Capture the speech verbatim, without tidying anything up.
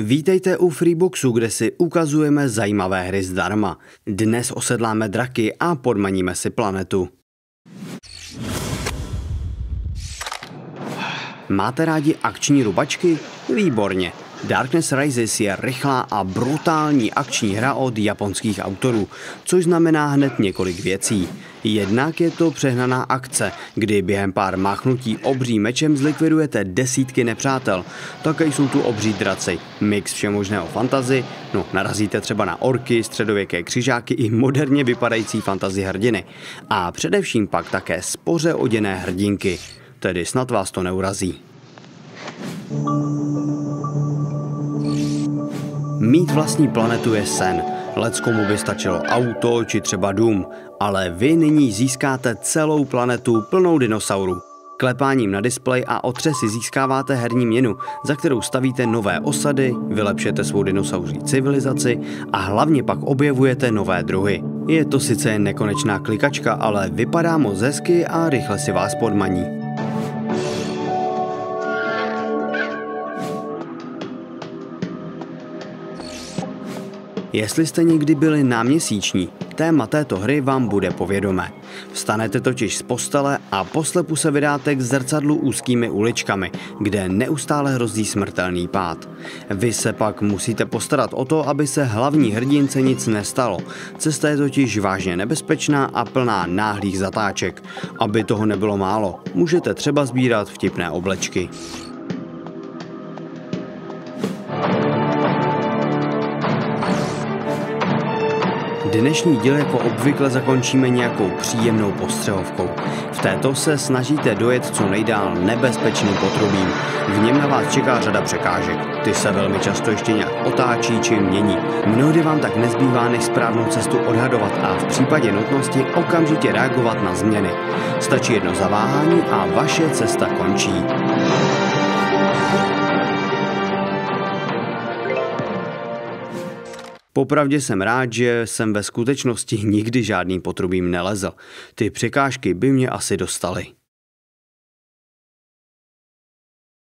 Vítejte u Freeboxu, kde si ukazujeme zajímavé hry zdarma. Dnes osedláme draky a podmaníme si planetu. Máte rádi akční rubačky? Výborně. Darkness Rises je rychlá a brutální akční hra od japonských autorů, což znamená hned několik věcí. Jednak je to přehnaná akce, kdy během pár máchnutí obřím mečem zlikvidujete desítky nepřátel. Také jsou tu obří draci, mix všemožného fantasy, no narazíte třeba na orky, středověké křižáky i moderně vypadající fantasy hrdiny. A především pak také spoře oděné hrdinky, tedy snad vás to neurazí. Mít vlastní planetu je sen. Leckomu by stačilo auto či třeba dům, ale vy nyní získáte celou planetu plnou dinosaurů. Klepáním na displej a otřesy získáváte herní měnu, za kterou stavíte nové osady, vylepšete svou dinosauří civilizaci a hlavně pak objevujete nové druhy. Je to sice jen nekonečná klikačka, ale vypadá moc hezky a rychle si vás podmaní. Jestli jste někdy byli náměsíční, téma této hry vám bude povědomé. Vstanete totiž z postele a poslepu se vydáte k zrcadlu úzkými uličkami, kde neustále hrozí smrtelný pád. Vy se pak musíte postarat o to, aby se hlavní hrdince nic nestalo. Cesta je totiž vážně nebezpečná a plná náhlých zatáček. Aby toho nebylo málo, můžete třeba sbírat vtipné oblečky. Dnešní díl jako obvykle zakončíme nějakou příjemnou postřehovkou. V této se snažíte dojet co nejdál nebezpečným potrubím. V něm na vás čeká řada překážek. Ty se velmi často ještě nějak otáčí či mění. Mnohdy vám tak nezbývá, než správnou cestu odhadovat a v případě nutnosti okamžitě reagovat na změny. Stačí jedno zaváhání a vaše cesta končí. Popravdě jsem rád, že jsem ve skutečnosti nikdy žádným potrubím nelezl. Ty překážky by mě asi dostaly.